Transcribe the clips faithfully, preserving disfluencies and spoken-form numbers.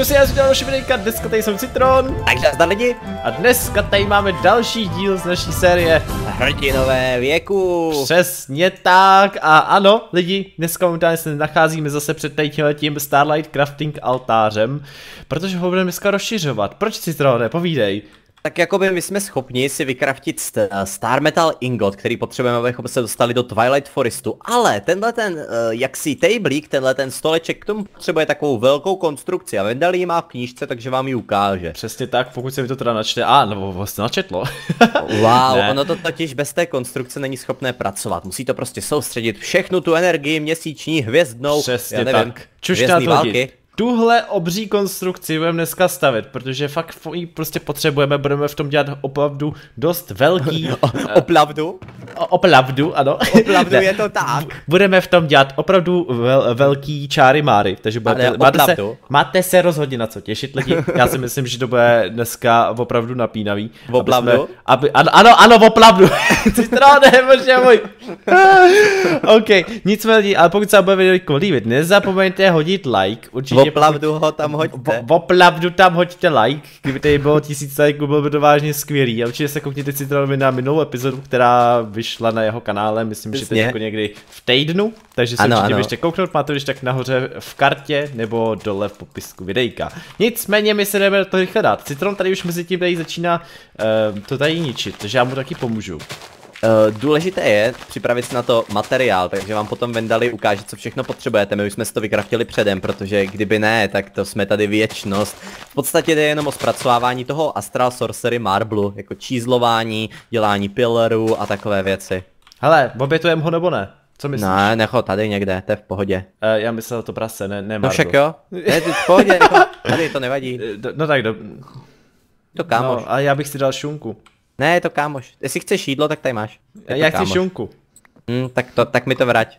Čus, já jsem dělal naše videjka, dneska tady jsem Citron. Takže zdar lidi. A dneska tady máme další díl z naší série Hrdinové věku. Přesně tak. A ano, lidi, dneska momentálně se nacházíme zase před tím Starlight Crafting altářem, protože ho budeme dneska rozšiřovat. Proč, Citrone, povídej. Tak jakoby my jsme schopni si vykraftit Star Metal Ingot, který potřebujeme, abychom se dostali do Twilight Forestu, ale tenhle ten, uh, jaksi tablík, tenhle ten stoleček k tomu potřebuje takovou velkou konstrukci a Vendal ji má v knížce, takže vám ji ukáže. Přesně tak, pokud se mi to teda načte, a nebo vlastně načetlo. Wow, ne. Ono to totiž bez té konstrukce není schopné pracovat, musí to prostě soustředit všechnu tu energii měsíční, hvězdnou, přesně já nevím, tak. Čušťat války. Tuhle obří konstrukci budeme dneska stavit, protože fakt ji prostě potřebujeme, budeme v tom dělat opravdu dost velký... O, opravdu? O, opravdu, ano. Opravdu je to tak. Budeme v tom dělat opravdu vel, velký čáry máry, takže budete, máte, se, máte se rozhodně na co těšit lidi. Já si myslím, že to bude dneska opravdu napínavý. Opravdu? Aby, ano, ano, ano, opravdu. Citrone, bože můj. OK, nicméně, ale pokud se bude video líbit, nezapomeňte hodit like, určitě. Opravdu ho tam hoďte. Opravdu tam hoďte like, kdyby tady bylo tisíc lajků, bylo by to vážně skvělý. A určitě se koukněte Citronovi na minulou epizodu, která vyšla na jeho kanále, myslím, Přesně. že teď jako někdy v týdnu. Takže se ano, určitě běžte kouknout, máte když tak nahoře v kartě nebo dole v popisku videjka. Nicméně my se jdeme do toho rychle dát. Citron tady už mezi tím tady začíná uh, to tady ničit, takže já mu taky pomůžu. Uh, důležité je připravit si na to materiál, takže vám potom Vendali ukáže, co všechno potřebujete. My už jsme si to vykraftili předem, protože kdyby ne, tak to jsme tady věčnost. V podstatě jde jenom o zpracovávání toho Astral Sorcery Marblu, jako čízlování, dělání pillarů a takové věci. Hele, obětujeme ho nebo ne? Co myslíš? Ne, necho tady někde, to je v pohodě. Uh, já myslel to prase, ne, ne No však jo, ne, ty v pohodě, jako, tady to nevadí. No, no tak do... To kámoš. No, a já bych si dal šunku. Ne, je to kámoš. Jestli chceš jídlo, tak tady máš. Je já chci šunku. Hmm, tak, to, tak mi to vrať.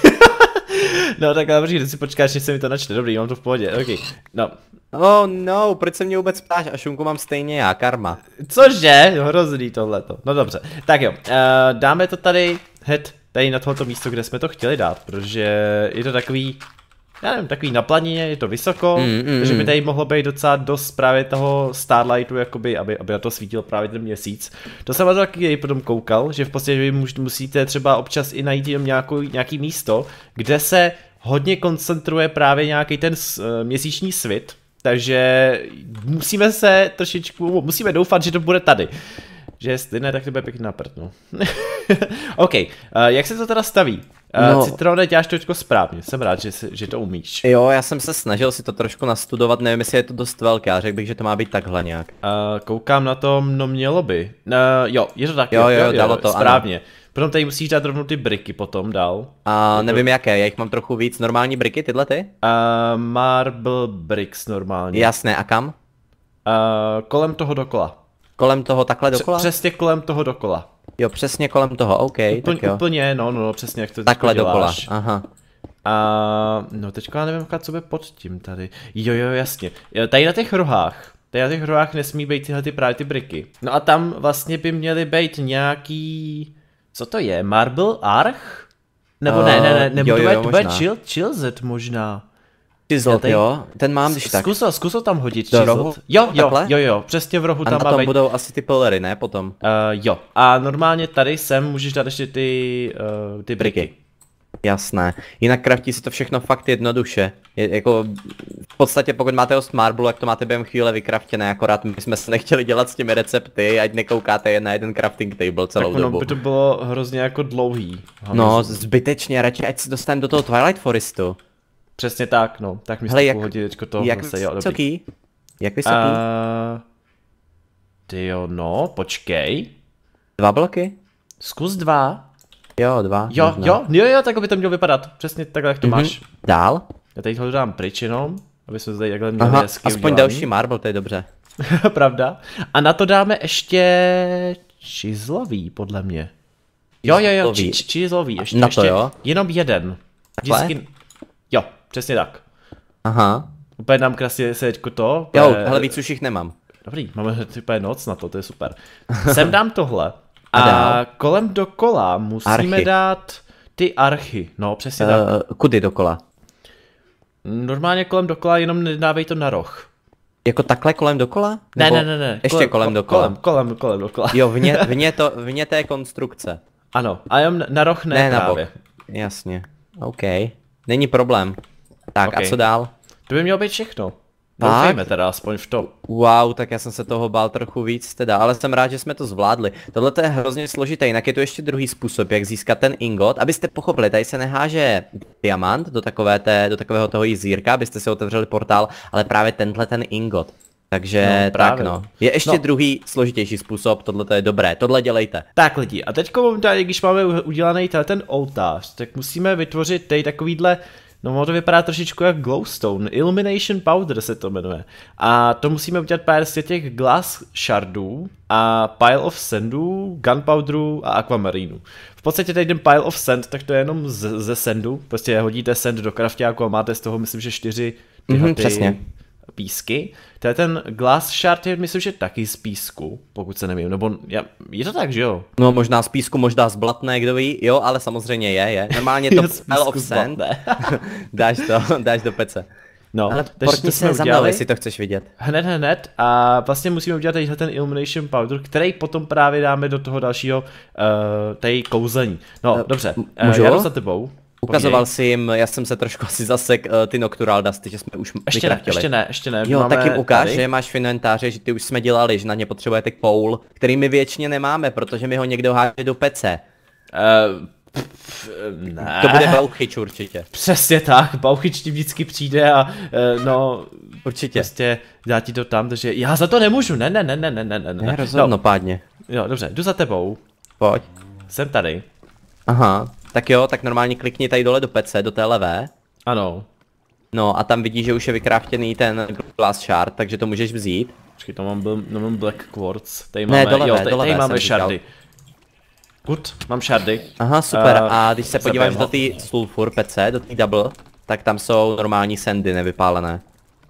No tak ale počkej, ty si počkáš, než se mi to načte. Dobrý, mám to v pohodě, ok. No. Oh no, proč se mě vůbec ptáš? A šunku mám stejně já, karma. Cože? Hrozný tohleto. No dobře. Tak jo, uh, dáme to tady hned tady na tohoto místo, kde jsme to chtěli dát, protože je to takový... Já nevím, takový na planině, je to vysoko, mm, mm, takže by tady mohlo být docela dost právě toho Starlightu, jakoby, aby, aby na to svítil právě ten měsíc. To jsem na to taky potom koukal, že v podstatě vy musíte třeba občas i najít jenom nějakou, nějaký místo, kde se hodně koncentruje právě nějaký ten uh, měsíční svit, takže musíme se trošičku, musíme doufat, že to bude tady. Že jestli ne, tak to bude pěkně na prd, no. OK, uh, jak se to teda staví? Uh, no. Citrone, děláš to teďko správně, jsem rád, že, že to umíš. Jo, já jsem se snažil si to trošku nastudovat, nevím, jestli je to dost velké, já řekl bych, že to má být takhle nějak. Uh, koukám na to, no mělo by. Uh, jo, je to tak, jo, jo, jo, dalo to, správně. Ano. Potom tady musíš dát rovnou ty briky potom dál. A uh, nevím jaké, já jich mám trochu víc, normální briky, tyhle ty? Uh, marble bricks normálně. Jasné, a kam? Uh, kolem toho dokola. Kolem toho takhle dokola? Přesně kolem toho dokola. Jo, přesně kolem toho, OK, Úpl, tak jo. Úplně, no, no, no, přesně jak to takhle děláš. dokola, aha. A no teďka já nevím, co by pod tím tady. Jo, jo, jasně. Tady na těch rohách, tady na těch rohách nesmí být tyhle ty právě ty briky. No a tam vlastně by měly být nějaký... Co to je? Marble Arch? Nebo uh, ne, ne, ne, nebo jo, to jo, bude, to bude chill, Chillzet možná. Chiseled, tady... jo, ten mám když tak. Zkus, zkus ho tam hodit, do rohu? Jo, jo, jo, jo, přesně v rohu a tam má být. budou asi ty pillery, ne, potom? Uh, jo, a normálně tady sem můžeš dát ještě ty, uh, ty briky. briky. Jasné, jinak kraftí si to všechno fakt jednoduše. Je, jako v podstatě pokud máte host Marble, jak to máte během chvíle vykraftěné, akorát my jsme se nechtěli dělat s těmi recepty, ať nekoukáte jen na jeden crafting table celou tak dobu. by to bylo hrozně jako dlouhý. No, zbytečně, radši ať se dostaneme do toho Twilight Forestu. Přesně tak, no, tak mi se pohodí teďko to jak zase, jo, dobrý. Vysoký? Jak vysoký? Uh, tyjo, no, počkej. Dva bloky? Zkus dva. Jo, dva. Jo, možná. jo, jo, jo, tak by to mělo vypadat. Přesně takhle, jak to mm-hmm. máš. Dál? Já tady ho dám pryč jenom, aby jsme tady takhle měli Aha, hezky aspoň udělaný. další marble, to je dobře. Pravda. A na to dáme ještě čizlový, podle mě. Jo, jo, jo, či, či, čizlový, ještě, na ještě to, jo? jenom jeden. Vždycky... Jo, přesně tak. Aha. Úplně nám krásně se teďko to. Jo, hele, víc už jich nemám. Dobrý, máme úplně noc na to, to je super. Sem dám tohle. A, a kolem dokola musíme archy. dát ty archy, no přesně uh, tak. Kudy dokola? Normálně kolem dokola, jenom nedávej to na roh. Jako takhle kolem dokola? Ne, Nebo ne, ne, ne. Ještě kolem, kolem dokola. Kolem, kolem, kolem dokola. Jo, vně, vně, to, vně té konstrukce. Ano, a jen na roh ne, Ne, na právě. bok. Jasně. OK. Není problém. Tak Okay. a co dál? To by mělo být všechno. Tak. Doufejme teda aspoň v to. Wow, tak já jsem se toho bál trochu víc teda, ale jsem rád, že jsme to zvládli. Tohle je hrozně složité, jinak je tu ještě druhý způsob, jak získat ten ingot. Abyste pochopili, tady se neháže diamant do, takové té, do takového toho jizírka, abyste si otevřeli portál, ale právě tenhle ten ingot. Takže No, tak právě. no. Je ještě No. druhý složitější způsob, tohle je dobré, tohle dělejte. Tak lidi, a teďko momentálně, když máme u- udělaný tady ten oltář, tak musíme vytvořit tady takovýhle, no ono to vypadá trošičku jak glowstone, illumination powder se to jmenuje. A to musíme udělat pár z těch glass shardů a pile of sandů, gunpowderu a aquamarinu. V podstatě tady ten pile of sand, tak to je jenom z, ze sandu, prostě hodíte sand do crafťáku a máte z toho myslím, že čtyři tyhle Mhm, ty přesně. písky. To je ten glass shard, je myslím, že taky z písku, pokud se nevím, nebo já, je to tak, že jo? No možná z písku, možná z blatné, kdo ví, jo, ale samozřejmě je, je. Normálně to Jo, z pile písku of z sand, blatné. dáš to, dáš do pece. No, Ale takže portni to jsme se za mnou, udělali jestli to chceš vidět. hned, hned a vlastně musíme udělat tadyhle ten illumination powder, který potom právě dáme do toho dalšího uh, tady kouzlení. No, Uh, dobře, m- uh, můžu? já jdu za tebou. Ukazoval Povídej. si jim, já jsem se trošku asi zasek uh, ty Noctural Dusty, že jsme už Ještě ne, vykraftili. ještě ne, ještě ne. Jo, máme tak jim ukáž, tady. že máš v inventáři, že ty už jsme dělali, že na ně potřebujete koul, který my věčně nemáme, protože mi ho někdo háže do pece. Uh, pff, ne. To bude Bauchyč určitě. Přesně tak, Bauchyč ti vždycky přijde a uh, no, Určitě. prostě dá ti to tam, takže já za to nemůžu, ne, ne, ne, ne, ne, ne, ne. Ne, rozhodnopádně. No, jo, dobře, jdu za tebou, Pojď. jsem tady, Aha, tak jo, tak normálně klikni tady dole do pece, do té levé. ano. No a tam vidíš, že už je vykraftěný ten glass shard, takže to můžeš vzít. Počkej, to mám, byl, no mám black quartz, tady Ne, máme, do levé, jo, do tady, levé tady máme jsem říkal. šardy. Good, mám šardy. Aha, super, Eh, a když se podíváš zabijem do ho. té sulfur pece, do té double, tak tam jsou normální sandy nevypálené.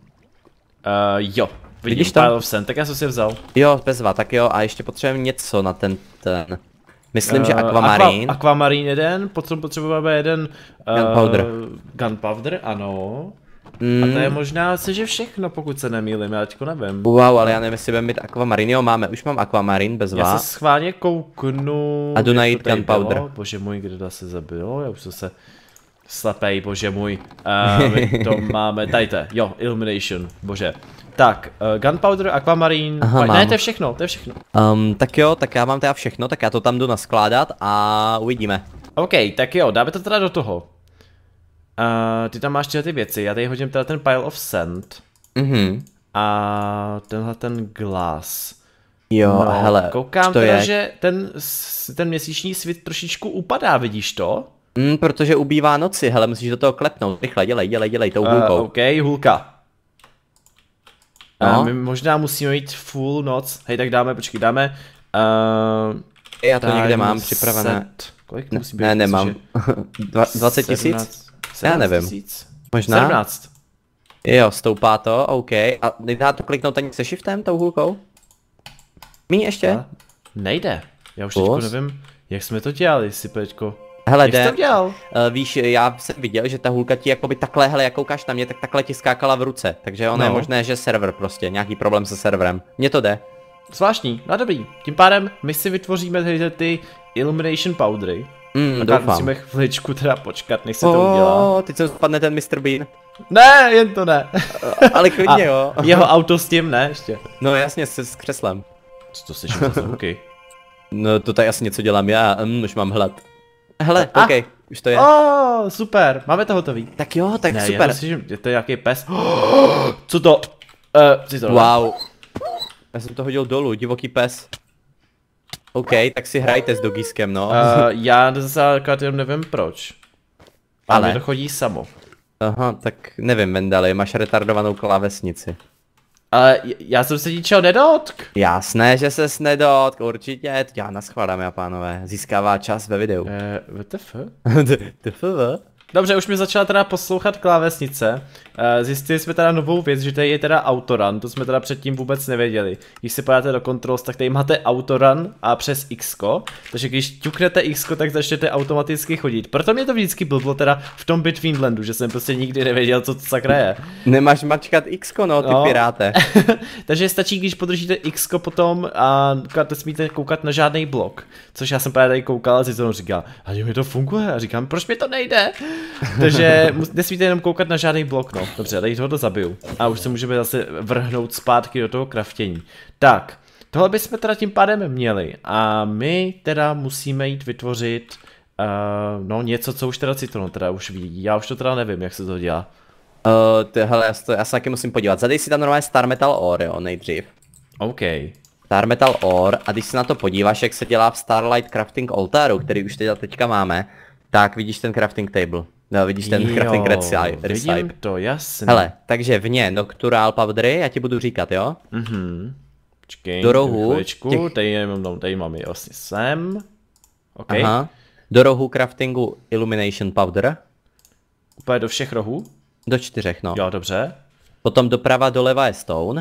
Uh, jo, vidím, Vidíš to? pile of sand, tak já jsem si je vzal. Jo, bezva, tak jo, a ještě potřebujeme něco na ten, ten. Myslím, že Eh, aquamarine. Aqua, aquamarine jeden, potom potřebujeme jeden uh, Gunpowder. Gunpowder, ano. Mm, A to je možná asi, že všechno, pokud se nemýlím, já teďko nevím. wow, ale já nevím, jestli budeme mít aquamarine, jo, máme, už mám aquamarine, bezva. Já se schválně kouknu... A jdu jak najít to tady gunpowder. bylo. Bože můj, kdo se zabilo, já už jsem se... Slepej, bože můj. Uh, my to máme, tady to je, jo, illumination, bože. Tak, uh, gunpowder, aquamarine, Aha, ne, mám. to je všechno, to je všechno. Um, tak jo, tak já mám teda všechno, tak já to tam jdu naskládat a uvidíme. OK, tak jo, dáme to teda do toho. Uh, ty tam máš tyhle ty věci, já tady hodím teda ten pile of sand. Mhm. A tenhle ten glass. Jo, No, hele, koukám to teda, je, že ten, s- ten měsíční svit trošičku upadá, vidíš to? mm, protože ubývá noci, hele, musíš do toho klepnout, rychle, dělej, dělej, dělej, tou hůlkou. Uh, OK, hůlka. No. Uh, my možná musíme mít full noc. Hej, tak dáme, počkej, dáme... Uh, Já to někde time mám připravené. set. Kolik Ne, musí být? ne, Myslím, nemám. že Dva- dvacet tisíc? sedmnáct Já nevím. tisíc? Možná? sedmnáct. Jo, stoupá to, OK. A nedá to kliknout ani se shiftem, tou hůlkou? Míň ještě? A? Nejde. Já už Kus? teďko nevím, jak jsme to dělali, si Peťko. Hele, Jak jsi jde. to dělal? Uh, víš, já jsem viděl, že ta hůlka ti jakoby takhle, hele, jak koukáš na mě, tak takhle ti skákala v ruce. Takže ono No. je možné, že server prostě, nějaký problém se serverem. Mně to jde. Zvláštní, no dobrý. Tím pádem my si vytvoříme tady ty illumination powdery. Mm, Akorát doufám. musíme chviličku teda počkat, než se to udělá. Oh, teď se spadne ten mister Bean. Ne, jen to ne. Ale klidně jo. Jeho auto s tím ne, ještě. No jasně, s, s křeslem. Co to slyším za zvuky? No to tady asi něco dělám já, mm, už mám hlad. Hele, A- OK, už to je. Oh, super, máme to hotový. Tak jo, tak Ne, super. já to slyším, je to nějaký pes. Co to? Uh, si to Wow. Já jsem to hodil dolů, divoký pes. OK, tak si hrajte s dogískem, no. Uh, já zase jenom nevím proč. Ale Ale? to chodí samo. Aha, tak nevím, Vendali, máš retardovanou klávesnici. Ale j- já jsem se ničeho nedotk. Jasné, že ses nedotk, určitě. Já naschválám, já pánové. Získává čas ve videu. Uh, W T F? T F V? Dobře, už mi začala teda poslouchat klávesnice. Zjistili jsme teda novou věc, že tady je teda autorun, to jsme teda předtím vůbec nevěděli. Když si podáte do controls, tak tady máte autorun a přes X, takže když ťuknete X, tak začnete automaticky chodit. Proto mě to vždycky blblo teda v tom Betweenlandu, že jsem prostě nikdy nevěděl, co to sakra je. Nemáš mačkat X, no, ty no. Piráte. Takže stačí, když podržíte X potom a nesmíte koukat na žádný blok. Což já jsem právě tady koukal a si to říkal, a mi to funguje, a říkám, proč mi to nejde? Takže nesmíte jenom koukat na žádný blok, no. Dobře, tady toho zabiju. A už se můžeme zase vrhnout zpátky do toho kraftění. Tak, tohle bychom teda tím pádem měli. A my teda musíme jít vytvořit uh, no něco, co už teda Citron teda už ví. Já už to teda nevím, jak se to dělá. Uh, to, hele, já, to, já se taky musím podívat. Zadej si tam normálně Star Metal Ore, jo, nejdřív. OK. Star Metal Ore, a když se na to podíváš, jak se dělá v Starlight Crafting Altaru, který už teda teďka máme, tak vidíš ten crafting table. No, vidíš ten jo, crafting recipe. Vidím to, jasně. Hele, takže vně Noctural Powdery, já ti budu říkat, jo? Mhm. Počkej, do rohu. Chvíličku, těch... tady, mám, tady mám je vlastně sem. OK. Aha. Do rohu craftingu Illumination Powder. Úplně do všech rohů? Do čtyřech, no. Jo, dobře. Potom doprava doleva je Stone.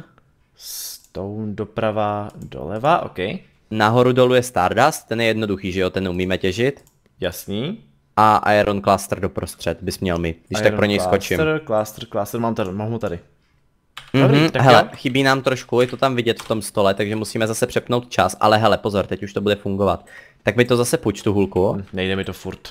Stone doprava doleva, OK. Nahoru dolů je Stardust, ten je jednoduchý, že jo, ten umíme těžit. Jasný. A Iron Cluster doprostřed bys měl mít, když Iron tak pro něj cluster, skočím. Cluster, cluster, mám tady, mám ho tady. Mm-hmm, Dobrý, tak hele, jo? Chybí nám trošku, je to tam vidět v tom stole, takže musíme zase přepnout čas, ale hele, pozor, teď už to bude fungovat. Tak mi to zase půjč tu hulku. Nejde mi to furt.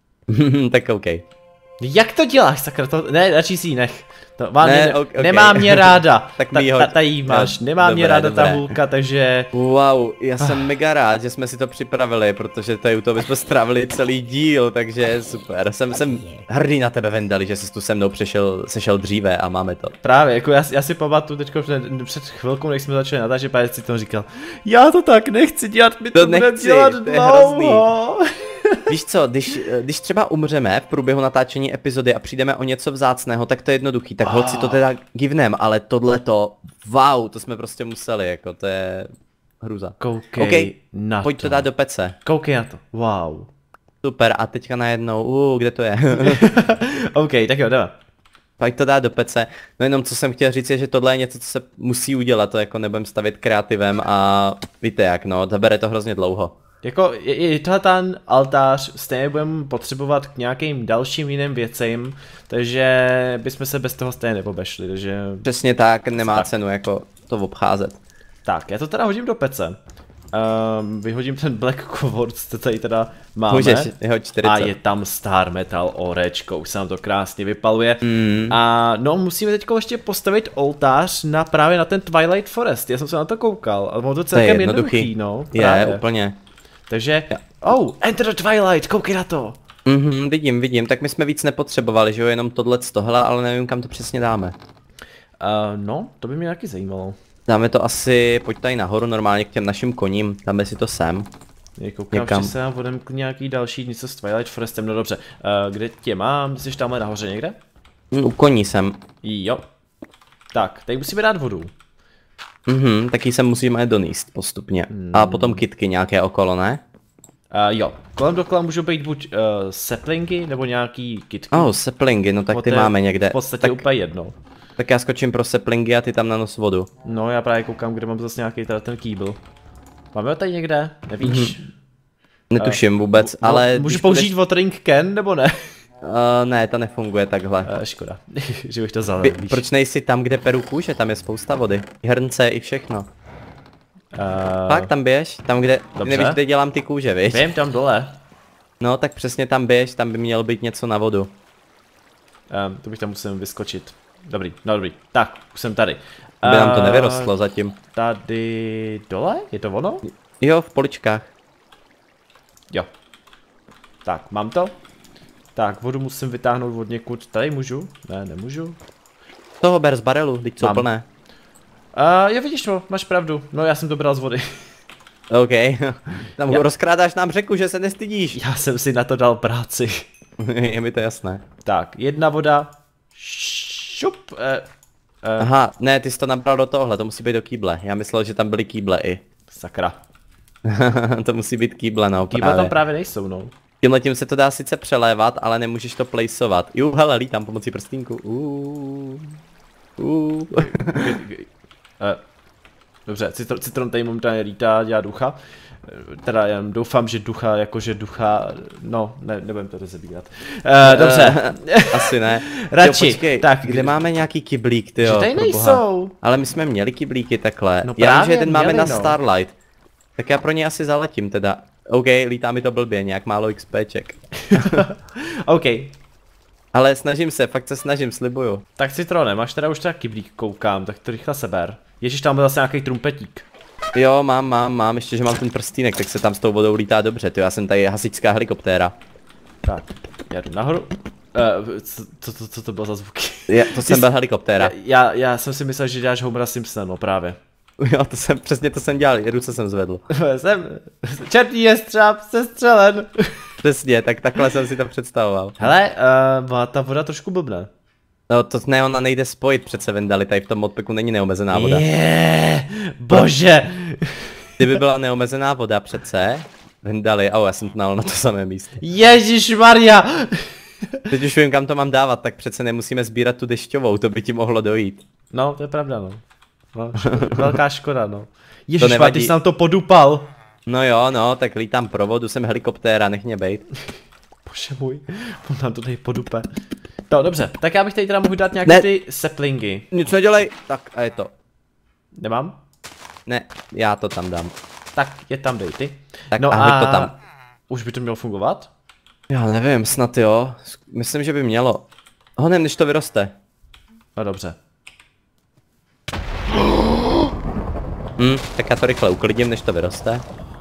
Tak OK. Jak to děláš, sakra, to, ne, radši si ji nech. To, má ne, mě, okay. Nemá mě ráda, tak ta, ta, tady máš, nemá dobré, mě ráda dobré. Ta hůlka, takže... Wow, já jsem ah. mega rád, že jsme si to připravili, protože tady u toho bychom strávili celý díl, takže super. Jsem, jsem hrdý na tebe, Vendali, že jsi tu se mnou přešel, sešel dříve a máme to. Právě, jako já, já si pamatuju teď před, před chvilkou, než jsme začali natáčet, pár si to říkal, já to tak nechci dělat, my to, to bude dělat dlouho. Víš co, když, když třeba umřeme v průběhu natáčení epizody a přijdeme o něco vzácného, tak to je jednoduchý, tak holci to teda givnem, ale tohleto, wow, to jsme prostě museli, jako to je hruza. Koukej okay, na pojď to. to dát do pece. Koukej na to, wow. Super, a teďka najednou, uh, kde to je? OK, tak jo, jdeme. Pojď to dát do pece, no jenom co jsem chtěl říct je, že tohle je něco, co se musí udělat, to jako nebudem stavět kreativem a víte jak, no, zabere to hrozně dlouho. Jako, je, je tohle ten altář, stejně budeme potřebovat k nějakým dalším jiným věcem, takže bychom se bez toho stejně nepobešli, takže... Přesně tak, nemá tak. cenu jako to obcházet. Tak, já to teda hodím do pece. Um, vyhodím ten Black Quartz, co tady teda máme. Můžeš, jeho čtyřicet. A je tam Star Metal Orečko, už se nám to krásně vypaluje. Mm. A no, musíme teď ještě postavit oltář na právě na ten Twilight Forest, já jsem se na to koukal, ale bylo to celkem to jednoduchý, no. Právě. Je, úplně. Takže, oh, Enter the Twilight, koukej na to. Mhm, vidím, vidím, tak my jsme víc nepotřebovali, že jo, jenom tohle z tohle, ale nevím, kam to přesně dáme. Uh, no, to by mě taky zajímalo. Dáme to asi, pojď tady nahoru normálně k těm našim koním, dáme si to sem. Je, koukám, někam. Že se nám vodem k nějaký další něco s Twilight Forestem, no dobře. Uh, kde tě mám, jsi tamhle nahoře někde? U koní jsem. Jo. Tak, tady musíme dát vodu. Mhm, taky se musíme donést postupně. Hmm. A potom kytky nějaké okolo, ne? Uh, jo, kolem dokola můžou být buď uh, saplingy, nebo nějaký kytky. Oh, saplingy, no tak ty máme někde. V podstatě tak, úplně jedno. Tak já skočím pro saplingy a ty tam na nos vodu. No já právě koukám, kde mám zase nějaký teda ten kýbl. Máme ho tady někde? Nevíš? Mm-hmm. Netuším vůbec, uh, ale... Můžu použít budeš... watering can, nebo ne? Uh, ne, to nefunguje takhle. Uh, škoda, že bych to vzal. Vy, proč nejsi tam, kde peru kůže? Tam je spousta vody. Hrnce i všechno. Uh, Fakt tam běž, tam kde, nevíš, kde dělám ty kůže, víš? Vím, tam dole. No tak přesně tam běž, tam by mělo být něco na vodu. Um, to bych tam musel vyskočit. Dobrý, no dobrý, tak, už jsem tady. By nám to nevyrostlo zatím. Tady dole? Je to ono? Jo, v poličkách. Jo. Tak, mám to. Tak, vodu musím vytáhnout od někud. Tady můžu? Ne, nemůžu. Toho ber z barelu, teď jsou plné. Uh, jo, vidíš to, máš pravdu. No já jsem to bral z vody. OK. Tam já... rozkrádáš nám řeku, že se nestydíš. Já jsem si na to dal práci. Je mi to jasné. Tak, jedna voda. Šup. Uh, uh. Aha, ne, ty jsi to nabral do tohle, to musí být do kýble. Já myslel, že tam byly kýble i. Sakra. To musí být kýble, no. Kýble tam právě nejsou, no. Tímhletím se to dá sice přelévat, ale nemůžeš to placeovat. Jo, hele, lítám pomocí prstínku. Uh, uh. Eh, Dobře, Citron, Citron tady momentálně lítá, dělá ducha. Teda jen doufám, že ducha, jakože ducha, no, ne, nebudem to rozebírat. Uh, dobře. Asi ne. Radši, jo, počkej, tak. kde máme nějaký kyblík, tyjo? Že tady nejsou. Ale my jsme měli kyblíky takhle. No já vím, právě, že jeden máme měli, na no. Starlight. Tak já pro ně asi zaletím teda. OK, lítá mi to blbě, nějak málo XPček. OK. Ale snažím se, fakt se snažím, slibuju. Tak Citrone, máš teda už teda kyblík, koukám, tak to rychle seber. Ježíš, tam byl zase nějaký trumpetík. Jo, mám, mám, mám, ještě, že mám ten prstínek, tak se tam s tou vodou lítá dobře, tyjo, já jsem tady hasičská helikoptéra. Tak, já jdu nahoru. Uh, co, co, co, co to bylo za zvuky? Je, to jsem byl helikoptéra. Já, já jsem si myslel, že děláš Homera Simpsona, no právě. Jo, to jsem, přesně to jsem dělal, ruce jsem zvedl. jsem, černý jestřáb, sestřelen. Přesně, tak takhle jsem si to představoval. Hele, uh, má ta voda trošku blbne. No to ne, ona nejde spojit přece, Vendali, tady v tom modpeku není neomezená voda. Je, bože. Kdyby byla neomezená voda přece, Vendali, au, já jsem to nal na to samé místo. Ježišmarja. Teď už vím, kam to mám dávat, tak přece nemusíme sbírat tu dešťovou, to by ti mohlo dojít. No, to je pravda, no. no škoda, velká škoda, no. Ježišmar, nevadí. ty jsi nám to podupal. No jo, no, tak lítám pro vodu, jsem helikoptéra, nech mě bejt. Bože můj, on nám to tady podupe. No dobře, tak já bych tady teda mohl dát nějaké Ne. ty saplingy. Nic nedělej, tak a je to. Nemám? Ne, já to tam dám. Tak je tam, dej ty. Tak No a hoď to tam. Už by to mělo fungovat? Já nevím, snad jo, myslím, že by mělo. Honem, než to vyroste. No dobře. Hm, tak já to rychle uklidím, než to vyroste.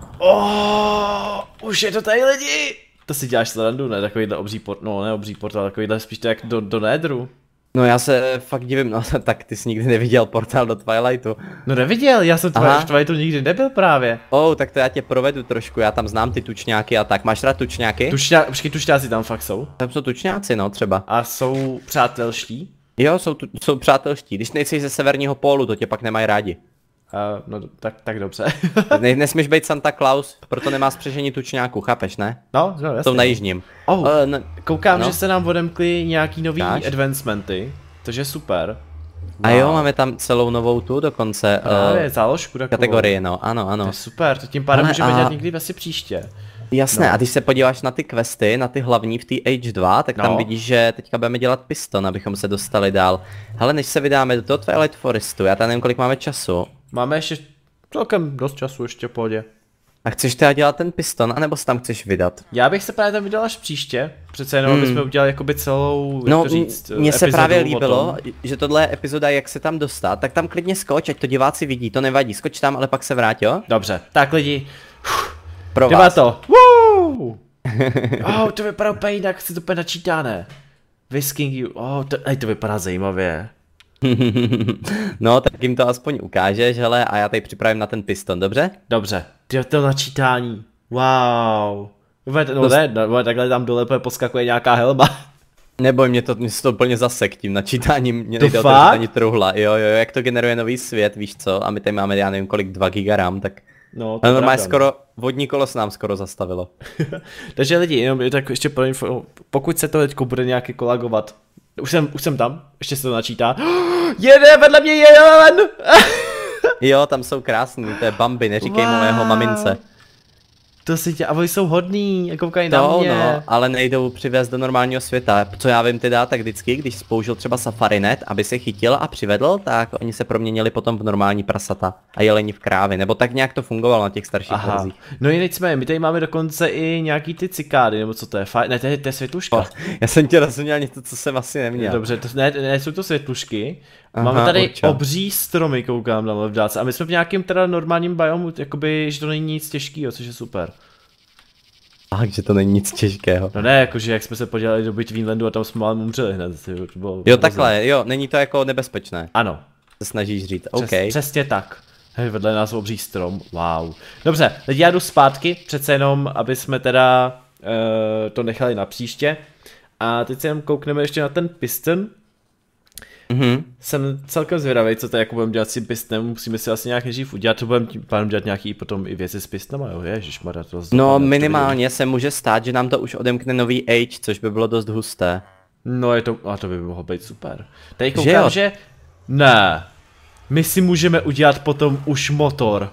Oh, už je to tady lidi! To si děláš srandu, ne? Takovýhle obří port, no ne obří portál, takovýhle spíš to jak do, do Nedru. No já se fakt divím, no tak ty jsi nikdy neviděl portál do Twilightu. No neviděl, já jsem Aha. v Twilightu nikdy nebyl právě. Oh, tak to já tě provedu trošku, já tam znám ty tučňáky a tak. Máš rád tučňáky? Tušťá, počkej, tušťáci tam fakt jsou. Tam jsou tučňáci, no třeba. A jsou přátelští. Jo, jsou, tu, jsou přátelští, když nejsi ze severního pólu, to tě pak nemají rádi. Uh, no tak, tak dobře. Ne, nesmíš být Santa Claus, proto nemá spřežení tučňáků, chápeš, ne? No, no jasně. Jsou na jižním. Oh, Uh, no, koukám, no. že se nám odemkly nějaký nový Dáš? advancementy, což je super. A jo, máme tam celou novou tu dokonce. Právě, Uh, záložku takovou. kategorii, no, ano, To ano. je super, to tím pádem Ale můžeme a- dělat někdy asi příště. Jasné, No. a když se podíváš na ty questy, na ty hlavní v té Age dva, tak tam No. vidíš, že teďka budeme dělat piston, abychom se dostali dál. Hele, než se vydáme do toho Twilight Forestu, já tam nevím, kolik máme času. Máme ještě celkem dost času ještě v pohodě. A chceš teda dělat ten piston, anebo se tam chceš vydat? Já bych se právě tam vydal až příště, přece jenom Hmm. bychom udělali jakoby celou, jak No, to říct, mně se epizodu právě o líbilo, tom. že tohle je epizoda, jak se tam dostat, tak tam klidně skoč, ať to diváci vidí, to nevadí, skoč tam, ale pak se vrát, jo? Dobře, tak lidi, Pro jdeme vás. to. Woo! Oh, to vypadá úplně jinak, chci to úplně načítané. Whisking you, oh, to, ej, to vypadá zajímavě. No, tak jim to aspoň ukážeš, hele, a já tady připravím na ten piston, dobře? Dobře, tyjo, to načítání, wow. No, no ne, no, takhle tam dole poskakuje nějaká helma. Neboj, mě to, mě se to úplně zasek tím načítáním, mě To nejde fakt? otevřít ani truhla, jo, jo, jak to generuje nový svět, víš co, a my tady máme, já nevím kolik, dva giga RAM, tak... No, to Ale je normálně pravda, skoro, vodní kolo se nám skoro zastavilo. Takže lidi, jenom tak ještě pro info, pokud se to teďko bude nějaký kolagovat, už jsem, už jsem tam, ještě se to načítá. Jede, vedle mě je jelen! Jo, tam jsou krásný, to je Bambi, neříkej mu mého mamince. To si tě, a oni jsou hodný, a koukají na To mě. no, ale nejdou přivést do normálního světa. Co já vím teda, tak vždycky, když jsi použil třeba SafariNet, aby se chytil a přivedl, tak oni se proměnili potom v normální prasata a jeleni v krávy, nebo tak nějak to fungovalo na těch starších Aha, verzích. no i nicméně, my tady máme dokonce i nějaký ty cikády, nebo co to je, Fa ne, to je, to je světluška. Oh, já jsem tě rozuměl něco, co jsem asi neměl. Dobře, to, ne, ne, jsou to světlušky. Aha, Máme tady určitě. obří stromy, koukám na v dálce. A my jsme v nějakém teda normálním biomu, jakoby, že to není nic těžkého, což je super. Takže to není nic těžkého. No ne, jakože jak jsme se podělali do Bitwinlandu a tam jsme málem umřeli hned. To bylo Jo, hrozné. takhle, jo, není to jako nebezpečné, Ano, se snažíš říct, přes, OK. přesně tak. Hej, vedle nás obří strom, wow. Dobře, teď já jdu zpátky, přece jenom, aby jsme teda uh, to nechali na příště. A teď se jenom koukneme ještě na ten piston. Mhm. Jsem celkem zvědavý, co to jako budeme dělat s tím pistnem, musíme si asi nějak nejdřív udělat, to budeme tím pádem dělat nějaký potom i věci s pistnama, jo, ježišmarja, to No minimálně se může stát, že nám to už odemkne nový age, což by bylo dost husté. No je to, a to by mohlo být super. Tady koukám, že, že ne, my si můžeme udělat potom už motor.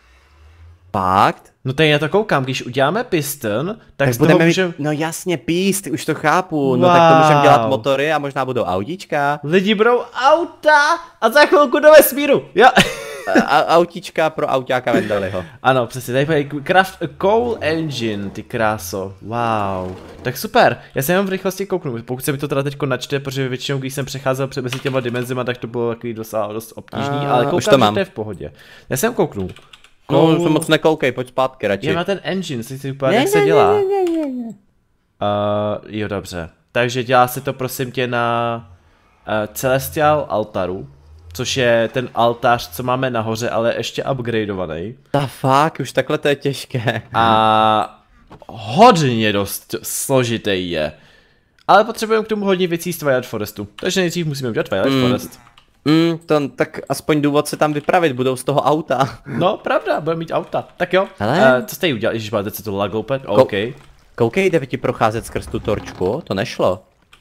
Fakt? No tady na to koukám, když uděláme piston, tak, tak z toho budeme můžeme... mít, no jasně, píst, už to chápu, wow. No tak to můžeme dělat motory a možná budou autíčka. Lidi budou auta a za chvilku do vesmíru, jo. A, autíčka pro autáka Vendaliho. Ano, přesně, tady bude craft a coal engine, ty kráso, wow. Tak super, já se jenom v rychlosti kouknu, pokud se mi to teda teďko načte, protože většinou, když jsem přecházel před mezi těma dimenzima, tak to bylo takový dost, dost obtížný, a, ale koukám, to že to je v pohodě. Já jsem kouknu. No, no, se moc nekoukej, pojď zpátky radši. Já má ten engine, si si vypadá, jak se dělá. Ne, ne, ne, ne. Uh, jo, dobře. Takže dělá se to prosím tě na uh, Celestial altaru, což je ten altář, co máme nahoře, ale ještě upgradeovaný. Ta fakt, už takhle to je těžké. A hodně dost složitý je. Ale potřebujeme k tomu hodně věcí z Twilight Forestu. Takže nejdřív musíme udělat Twilight mm. Forest. Mm, to, tak aspoň důvod se tam vypravit, budou z toho auta. No, pravda, budeme mít auta. Tak jo, uh, co jste jí udělal? Ježiš, máte se to lag open? Ko OK. Koukej, jde ti procházet skrz tu torčku, to nešlo.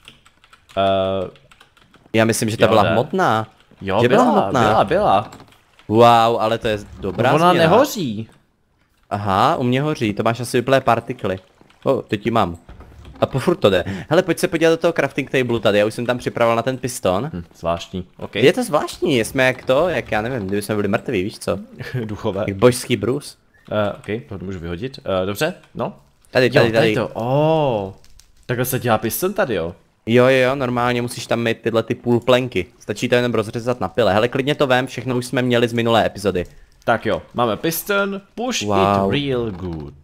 Uh, Já myslím, že ta jo, byla ne. hmotná. Jo, že byla, byla hmotná. byla, byla. Wow, ale to je dobrá no, ona změna. nehoří. Aha, u mě hoří, to máš asi vyplé partikly. O, teď ji mám. A furt to jde. Hele, pojď se podívat do toho crafting table tady, já už jsem tam připravoval na ten piston. Hm, zvláštní, ok. Je to zvláštní, jsme jak to, jak já nevím, kdyby jsme byli mrtví, víš co? Duchové. Jak božský brus. Uh, ok, to můžu vyhodit. Uh, dobře, no. Tady, tady, jo, tady. to, oh. Takhle se dělá piston tady, jo? Jo, jo, jo, normálně musíš tam mít tyhle ty půl plenky. Stačí to jenom rozřezat na pile. Hele, klidně to vem, všechno už jsme měli z minulé epizody. Tak jo, máme piston, push wow. it real good.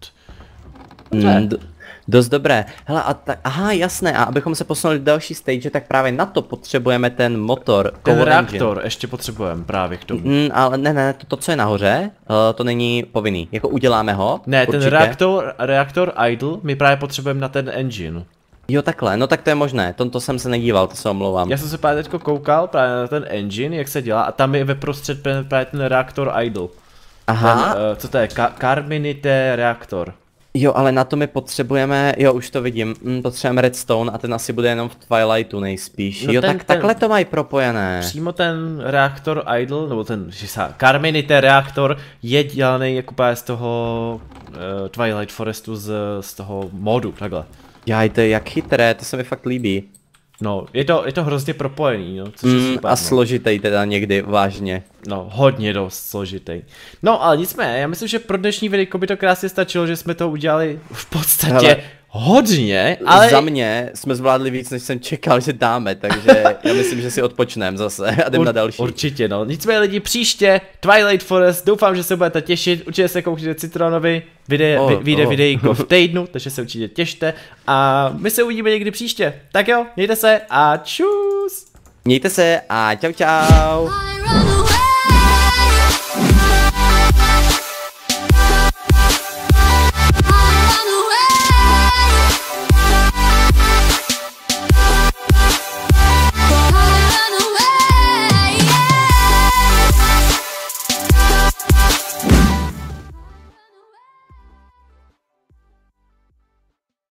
Mm, dost dobré. Hele, a ta, aha, jasné, a abychom se posunuli do další stage, tak právě na to potřebujeme ten motor. Ten reaktor engine. Ještě potřebujeme právě k tomu. Mm, ale ne, ne, to, to co je nahoře, uh, to není povinný. Jako uděláme ho. Ne, určitě. ten reaktor, reaktor idle, my právě potřebujeme na ten engine. Jo, takhle, no tak to je možné, to, to jsem se nedíval, to se omlouvám. Já jsem se právě teďko koukal právě na ten engine, jak se dělá, a tam je ve prostřed právě ten reaktor idle. Aha. Ten, uh, co to je? Ka Carminite reaktor. Jo, ale na to my potřebujeme, jo, už to vidím, mm, potřebujeme redstone a ten asi bude jenom v Twilightu nejspíš. No jo, ten, tak ten, takhle to mají propojené. Přímo ten reaktor idle, nebo ten, Carminite reaktor je dělaný jako právě z toho uh, Twilight Forestu, z, z toho modu, takhle. Jaj, to je jak chytré, to se mi fakt líbí. No, je to, je to hrozně propojený, no, což mm, je super, a no. složitej teda někdy, vážně. No, hodně dost složitý. No, ale nicméně, já myslím, že pro dnešní videjko by to krásně stačilo, že jsme to udělali v podstatě hele, hodně, ale... Za mě jsme zvládli víc, než jsem čekal, že dáme, takže já myslím, že si odpočneme zase a jdem Ur, na další. Určitě, no. Nicméně lidi, příště Twilight Forest, doufám, že se budete těšit, určitě se koukněte Citronovi, vyjde, oh, vyjde oh. videjko v týdnu, takže se určitě těšte a my se uvidíme někdy příště. Tak jo, mějte se a čus! Mějte se a čau čau!